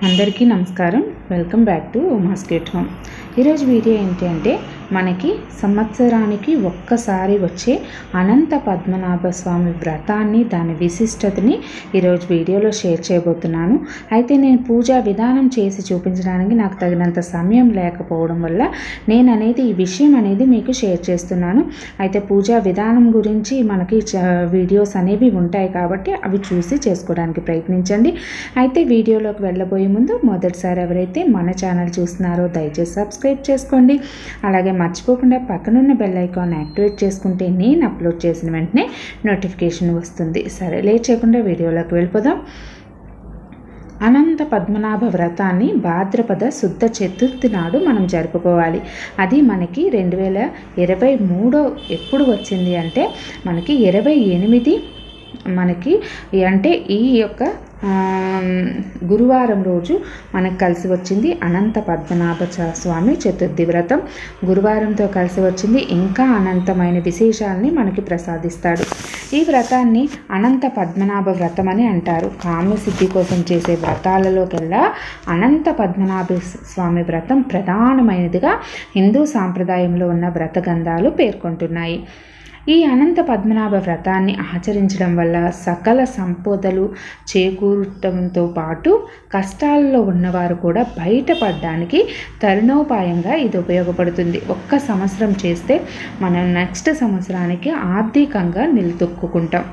అందరికీ నమస్కారం. Welcome back to Uma's kit home. ఈరోజు వీడియో ఏంటి అంటే మనకి సంవత్సరానికి ఒక్కసారి వచ్చే అనంత పద్మనాభ స్వామి వ్రతాన్ని, దాని విశిష్టతని ఈరోజు వీడియోలో షేర్ చేయబోతున్నాను. అయితే నేను పూజా విధానం చేసి చూపించడానికి నాకు తగినంత సమయం లేకపోవడం వల్ల నేను అనేది ఈ విషయం అనేది మీకు షేర్ చేస్తున్నాను. అయితే పూజా విధానం గురించి మనకి వీడియోస్ అనేవి ఉంటాయి కాబట్టి అవి చూసి చేసుకోవడానికి ప్రయత్నించండి. అయితే వీడియోలోకి వెళ్ళబోయే ముందు మొదటిసారి ఎవరైతే మన ఛానల్ చూస్తున్నారో దయచేసి సబ్స్క్రైబ్ చేసుకోండి. అలాగే మర్చిపోకుండా పక్కనున్న బెల్ ఐకాన్ యాక్టివేట్ చేసుకుంటే నేను అప్లోడ్ చేసిన వెంటనే నోటిఫికేషన్ వస్తుంది. సరే, లేట్ చేయకుండా వీడియోలోకి వెళ్ళిపోదాం. అనంత పద్మనాభ వ్రతాన్ని భాద్రపద శుద్ధ చతుర్థి నాడు మనం జరుపుకోవాలి. అది మనకి 2023 ఎప్పుడు వచ్చింది అంటే మనకి 28 మనకి అంటే ఈ యొక్క గురువారం రోజు మనకు కలిసి వచ్చింది అనంత పద్మనాభ స్వామి చతుర్థి వ్రతం. గురువారంతో కలిసి వచ్చింది. ఇంకా అనంతమైన విశేషాలని మనకి ప్రసాదిస్తాడు. ఈ వ్రతాన్ని అనంత పద్మనాభ వ్రతం అని అంటారు. కామ్యసిద్ధి కోసం చేసే వ్రతాలలోకెల్లా అనంత పద్మనాభ స్వామి వ్రతం ప్రధానమైనదిగా హిందూ సాంప్రదాయంలో ఉన్న వ్రత గ్రంథాలు పేర్కొంటున్నాయి. ఈ అనంత పద్మనాభ వ్రతాన్ని ఆచరించడం వల్ల సకల సంపదలు చేకూరటంతో పాటు కష్టాల్లో ఉన్నవారు కూడా బయటపడడానికి తరుణోపాయంగా ఇది ఉపయోగపడుతుంది. ఒక్క సంవత్సరం చేస్తే మనం నెక్స్ట్ సంవత్సరానికి ఆర్థికంగా నిలదొక్కుంటాం.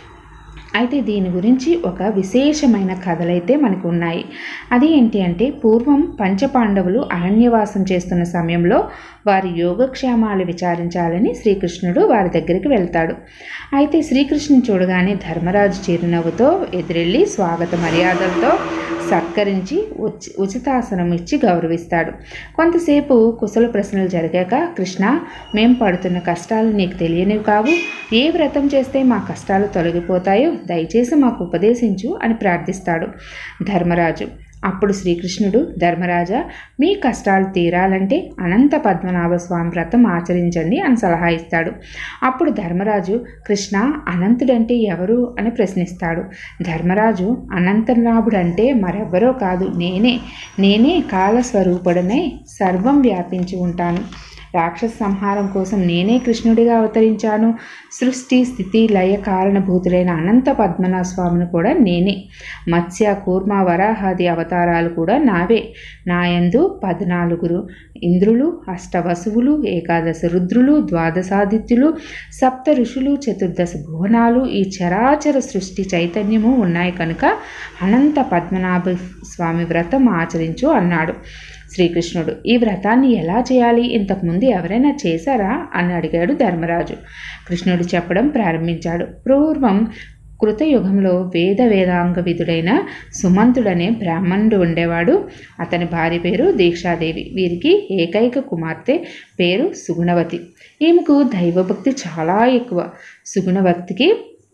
అయితే దీని గురించి ఒక విశేషమైన కథలైతే మనకు ఉన్నాయి. అది ఏంటి అంటే పూర్వం పంచపాండవులు అరణ్యవాసం చేస్తున్న సమయంలో వారి యోగక్షేమాలు విచారించాలని శ్రీకృష్ణుడు వారి దగ్గరికి వెళ్తాడు. అయితే శ్రీకృష్ణుని చూడగానే ధర్మరాజు చిరునవ్వుతో ఎదురెళ్ళి స్వాగత మర్యాదలతో సత్కరించి ఉచితాసనం ఇచ్చి గౌరవిస్తాడు. కొంతసేపు కుశల ప్రశ్నలు జరిగాక, కృష్ణ, మేం పడుతున్న కష్టాలు నీకు తెలియనివి కావు. ఏ వ్రతం చేస్తే మా కష్టాలు తొలగిపోతాయో దయచేసి మాకు ఉపదేశించు అని ప్రార్థిస్తాడు ధర్మరాజు. అప్పుడు శ్రీకృష్ణుడు, ధర్మరాజా, మీ కష్టాలు తీరాలంటే అనంత పద్మనాభ స్వామి వ్రతం ఆచరించండి అని సలహా ఇస్తాడు. అప్పుడు ధర్మరాజు, కృష్ణ, అనంతుడంటే ఎవరు అని ప్రశ్నిస్తాడు. ధర్మరాజు, అనంతనాభుడంటే మరెవ్వరో కాదు, నేనే కాలస్వరూపుడనై సర్వం వ్యాపించి ఉంటాను. రాక్షస సంహారం కోసం నేనే కృష్ణుడిగా అవతరించాను. సృష్టి స్థితి లయ కారణభూతులైన అనంత పద్మనాభ స్వామిని కూడా నేనే. మత్స్య కూర్మ వరాహాది అవతారాలు కూడా నావే. నాయందు 14 ఇంద్రులు, 8 వసువులు, 11 రుద్రులు, 12 7 ఋషులు, 14 భువనాలు, ఈ చరాచర సృష్టి చైతన్యము ఉన్నాయి కనుక అనంత పద్మనాభ స్వామి వ్రతం ఆచరించు అన్నాడు శ్రీకృష్ణుడు. ఈ వ్రతాన్ని ఎలా చేయాలి, ఇంతకుముందు ఎవరైనా చేశారా అని అడిగాడు ధర్మరాజు. కృష్ణుడు చెప్పడం ప్రారంభించాడు. పూర్వం కృతయుగంలో వేదాంగ విధుడైన సుమంతుడనే బ్రాహ్మణుడు ఉండేవాడు. అతని భార్య పేరు దీక్షాదేవి. వీరికి ఏకైక కుమార్తె పేరు సుగుణవతి. ఈమెకు దైవభక్తి చాలా ఎక్కువ. సుగుణవతికి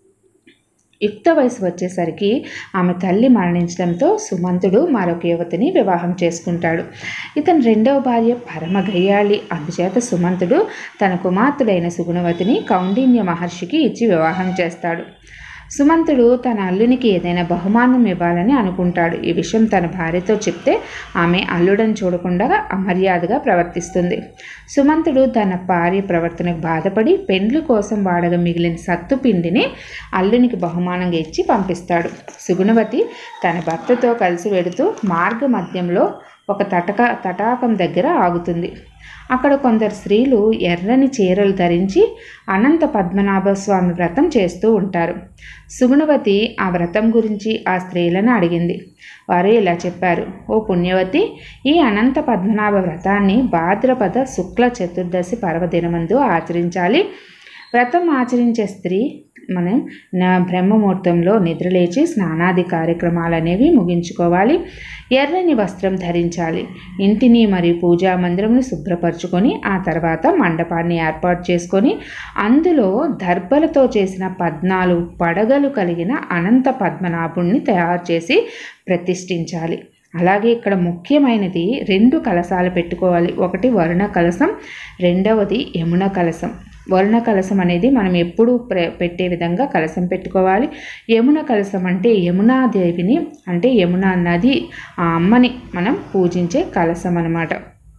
యుక్త వయసు వచ్చేసరికి ఆమె తల్లి మరణించడంతో సుమంతుడు మరొక యువతిని వివాహం చేసుకుంటాడు. ఇతని రెండవ భార్య పరమ గయ్యాళి. అందుచేత సుమంతుడు తన కుమార్తెడైన సుగుణవతిని కౌండిన్య మహర్షికి ఇచ్చి వివాహం చేస్తాడు. సుమంతుడు తన అల్లునికి ఏదైనా బహుమానం ఇవ్వాలని అనుకుంటాడు. ఈ విషయం తన భార్యతో చెప్తే ఆమె అల్లుడని చూడకుండా అమర్యాదగా ప్రవర్తిస్తుంది. సుమంతుడు తన భార్య ప్రవర్తనకు బాధపడి పెండ్లి కోసం వాడగా మిగిలిన సత్తుపిండిని అల్లునికి బహుమానంగా ఇచ్చి పంపిస్తాడు. సుగుణవతి తన భర్తతో కలిసి వెడుతూ మార్గ మధ్యంలో ఒక తటాకం దగ్గర ఆగుతుంది. అక్కడ కొందరు స్త్రీలు ఎర్రని చీరలు ధరించి అనంత పద్మనాభ స్వామి వ్రతం చేస్తూ ఉంటారు. సుగుణవతి ఆ వ్రతం గురించి ఆ స్త్రీలను అడిగింది. వారు ఇలా చెప్పారు. ఓ పుణ్యవతి, ఈ అనంత పద్మనాభ వ్రతాన్ని భాద్రపద శుక్ల చతుర్దశి పర్వదినమందు ఆచరించాలి. వ్రతం ఆచరించే స్త్రీ మనం బ్రహ్మముహూర్తంలో నిద్రలేచి స్నానాది కార్యక్రమాలు అనేవి ముగించుకోవాలి. ఎర్రని వస్త్రం ధరించాలి. ఇంటిని మరియు పూజా మందిరంను శుభ్రపరచుకొని ఆ తర్వాత మండపాన్ని ఏర్పాటు చేసుకొని అందులో దర్భలతో చేసిన 14 పడగలు కలిగిన అనంత పద్మనాభుణ్ణి తయారు చేసి ప్రతిష్ఠించాలి. అలాగే ఇక్కడ ముఖ్యమైనది 2 కలశాలు పెట్టుకోవాలి. ఒకటి వరుణ కలశం, రెండవది యమున కలశం. వరుణ కలశం అనేది మనం ఎప్పుడూ పెట్టే విధంగా కలశం పెట్టుకోవాలి. యమున కలశం అంటే యమునాదేవిని, అంటే యమునా నది, ఆ అమ్మని మనం పూజించే కలశం అన్నమాట.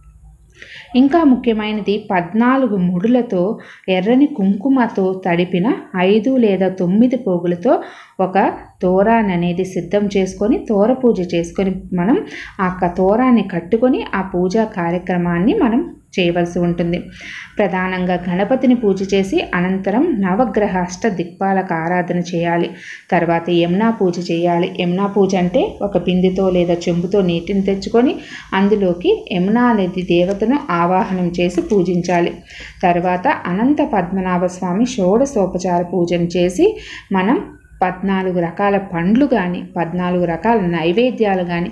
ఇంకా ముఖ్యమైనది 14 ముడులతో ఎర్రని కుంకుమతో తడిపిన 5 లేదా 9 పోగులతో ఒక తోరాన్ని అనేది సిద్ధం చేసుకొని తోర పూజ చేసుకొని మనం ఆ తోరాన్ని కట్టుకొని ఆ పూజా కార్యక్రమాన్ని మనం చేయవలసి ఉంటుంది. ప్రధానంగా గణపతిని పూజ చేసి అనంతరం నవగ్రహ అష్ట దిక్పాలక ఆరాధన చేయాలి. తర్వాత యమునా పూజ చేయాలి. యమునా పూజ అంటే ఒక బిందెతో లేదా చెంబుతో నీటిని తెచ్చుకొని అందులోకి యమునా నది దేవతను ఆవాహనం చేసి పూజించాలి. తర్వాత అనంత పద్మనాభ స్వామి షోడశోపచార పూజను చేసి మనం 14 రకాల పండ్లు కానీ 14 రకాల నైవేద్యాలు కానీ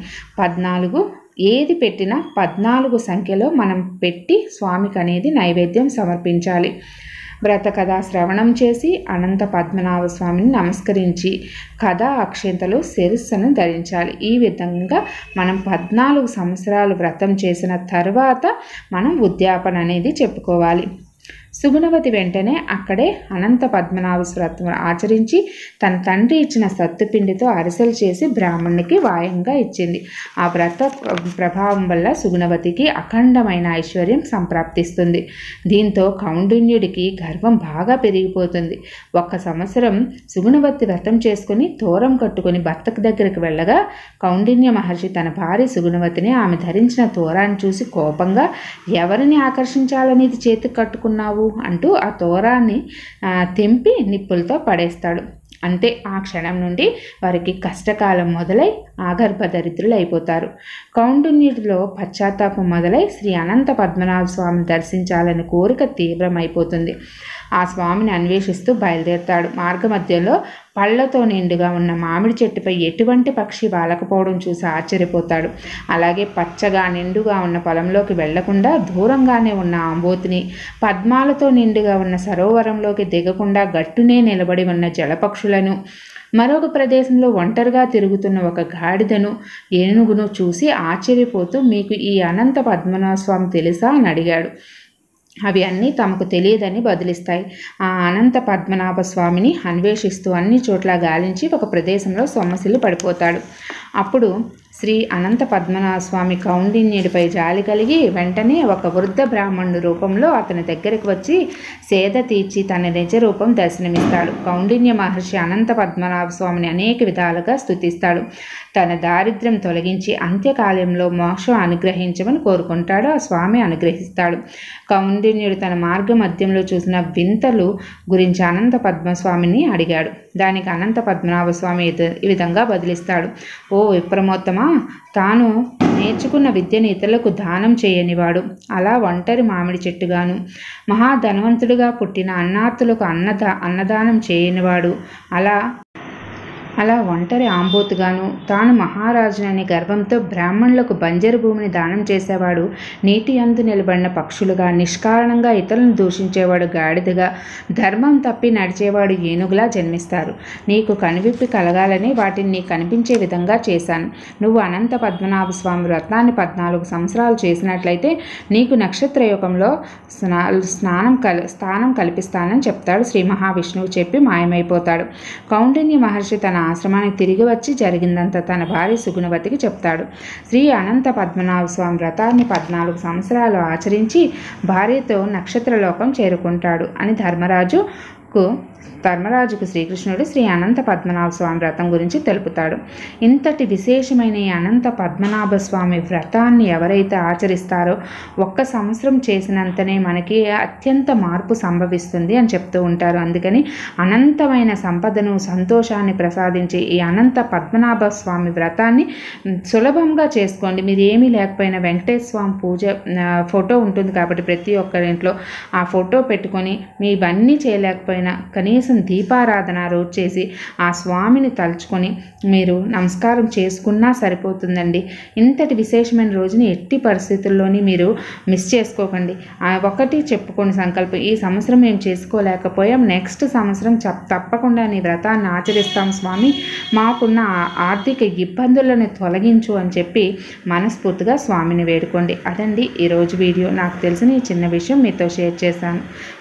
14 ఏది పెట్టినా 14 సంఖ్యలో మనం పెట్టి స్వామికి అనేది నైవేద్యం సమర్పించాలి. వ్రత కథా శ్రవణం చేసి అనంత పద్మనాభ స్వామిని నమస్కరించి కథా అక్షంతలు శిరస్సును ధరించాలి. ఈ విధంగా మనం 14 సంవత్సరాలు వ్రతం చేసిన తర్వాత మనం ఉద్యాపన అనేది చెప్పుకోవాలి. సుగుణవతి వెంటనే అక్కడే అనంత పద్మనాభ వ్రతం ఆచరించి తన తండ్రి ఇచ్చిన సత్తుపిండితో అరిసెలు చేసి బ్రాహ్మణునికి వాయంగా ఇచ్చింది. ఆ వ్రత ప్రభావం వల్ల సుగుణవతికి అఖండమైన ఐశ్వర్యం సంప్రాప్తిస్తుంది. దీంతో కౌండిన్యుడికి గర్వం బాగా పెరిగిపోతుంది. 1 సంవత్సరం సుగుణవతి వ్రతం చేసుకుని తోరం కట్టుకుని భర్త దగ్గరికి వెళ్ళగా కౌండిన్య మహర్షి తన భార్య సుగుణవతిని ఆమె ధరించిన తోరాన్ని చూసి కోపంగా, ఎవరిని ఆకర్షించాలని ఇది చేతికి కట్టుకున్నావు అంటూ ఆ తోరాన్ని తెంపి నిప్పులతో పడేస్తాడు. అంతే, ఆ క్షణం నుండి వారికి కష్టకాలం మొదలై ఆగర్భ దరిద్రులు అయిపోతారు. కౌండిన్యుడిలో పశ్చాత్తాపం మొదలై శ్రీ అనంత పద్మనాభ స్వామిని దర్శించాలని కోరిక తీవ్రమైపోతుంది. ఆ స్వామిని అన్వేషిస్తూ బయలుదేరతాడు. మార్గమధ్యంలో పళ్ళతో నిండుగా ఉన్న మామిడి చెట్టుపై ఎటువంటి పక్షి వాలకపోవడం చూసి ఆశ్చర్యపోతాడు. అలాగే పచ్చగా నిండుగా ఉన్న పొలంలోకి వెళ్లకుండా దూరంగానే ఉన్న ఆంబోతిని, పద్మాలతో నిండుగా ఉన్న సరోవరంలోకి దిగకుండా గట్టునే నిలబడి ఉన్న జలపక్షులను, మరొక ప్రదేశంలో ఒంటరిగా తిరుగుతున్న ఒక గాడిదను, ఏనుగును చూసి ఆశ్చర్యపోతూ మీకు ఈ అనంత పద్మనాభ స్వామి తెలుసా అని అడిగాడు. అవి అన్నీ తమకు తెలియదని బదులిస్తాయి. ఆ అనంత పద్మనాభ స్వామిని అన్వేషిస్తూ అన్ని చోట్ల గాలించి ఒక ప్రదేశంలో సొమ్మసిల్లి పడిపోతాడు. అప్పుడు శ్రీ అనంత పద్మనాభ స్వామి కౌండిన్యుడిపై జాలి కలిగి వెంటనే ఒక వృద్ధ బ్రాహ్మణుడి రూపంలో అతని దగ్గరికి వచ్చి సేద తీర్చి తన నిజ రూపం దర్శనమిస్తాడు. కౌండిన్య మహర్షి అనంత పద్మనాభ స్వామిని అనేక విధాలుగా స్తుతిస్తాడు. తన దారిద్ర్యం తొలగించి అంత్యకాలంలో మోక్షం అనుగ్రహించమని కోరుకుంటాడు. ఆ స్వామి అనుగ్రహిస్తాడు. కౌండిన్యుడు తన మార్గ మధ్యంలో చూసిన వింతలు గురించి అనంత పద్మస్వామిని అడిగాడు. దానికి అనంత పద్మనాభ స్వామి ఈ విధంగా బదిలిస్తాడు. ఓ విప్రమోత్తమా, తాను నేర్చుకున్న విద్యను ఇతరులకు దానం చేయనివాడు, అలా ఒంటరి మామిడి చెట్టుగాను, మహాధనవంతుడిగా పుట్టిన అన్నార్తులకు అన్నదానం చేయనివాడు, అలా ఒంటరి ఆంబోతుగాను, తాను మహారాజునని గర్వంతో బ్రాహ్మణులకు బంజరు భూమిని దానం చేసేవాడు, నీటి అందు నిలబడిన పక్షులుగా, నిష్కారణంగా ఇతరులను దూషించేవాడు గాడిదగా, ధర్మం తప్పి నడిచేవాడు ఏనుగులా జన్మిస్తారు. నీకు కనువిప్పి కలగాలని వాటిని నీకు కనిపించే విధంగా చేశాను. నువ్వు అనంత పద్మనాభ స్వామి వ్రతాన్ని 14 సంవత్సరాలు చేసినట్లయితే నీకు నక్షత్రయుగంలో స్థానం కల్పిస్తానని చెప్తాడు శ్రీ మహావిష్ణువు. చెప్పి మాయమైపోతాడు. కౌండిన్య మహర్షి తన ఆశ్రమానికి తిరిగి వచ్చి జరిగిందంతా తన భార్య సుగుణవతికి చెప్తాడు. శ్రీ అనంత పద్మనాభ స్వామి వ్రతాన్ని 14 సంవత్సరాలు ఆచరించి భార్యతో నక్షత్రలోకం చేరుకుంటాడు అని ధర్మరాజుకు శ్రీకృష్ణుడు శ్రీ అనంత పద్మనాభ స్వామి వ్రతం గురించి తెలుపుతాడు. ఇంతటి విశేషమైన ఈ అనంత పద్మనాభ స్వామి వ్రతాన్ని ఎవరైతే ఆచరిస్తారో 1 సంవత్సరం చేసినంతనే మనకి అత్యంత మార్పు సంభవిస్తుంది అని చెప్తూ ఉంటారు. అందుకని అనంతమైన సంపదను, సంతోషాన్ని ప్రసాదించే ఈ అనంత పద్మనాభ స్వామి వ్రతాన్ని సులభంగా చేసుకోండి. మీరు ఏమీ లేకపోయినా వెంకటేశ్వర స్వామి పూజ ఫోటో ఉంటుంది కాబట్టి ప్రతి ఒక్కరింట్లో ఆ ఫోటో పెట్టుకొని మీ ఇవన్నీ చేయలేకపోయినా అయినా కనీసం దీపారాధన రోజు చేసి ఆ స్వామిని తలుచుకొని మీరు నమస్కారం చేసుకున్నా సరిపోతుందండి. ఇంతటి విశేషమైన రోజుని ఎట్టి పరిస్థితుల్లోని మీరు మిస్ చేసుకోకండి. ఒకటి చెప్పుకోండి సంకల్పం, ఈ సంవత్సరం మేము చేసుకోలేకపోయాం, నెక్స్ట్ సంవత్సరం తప్పకుండా నీ వ్రతాన్ని ఆచరిస్తాం స్వామి, మాకున్న ఆర్థిక ఇబ్బందులను తొలగించు అని చెప్పి మనస్ఫూర్తిగా స్వామిని వేడుకోండి. అదండి ఈరోజు వీడియో. నాకు తెలిసిన ఈ చిన్న విషయం మీతో షేర్ చేశాను.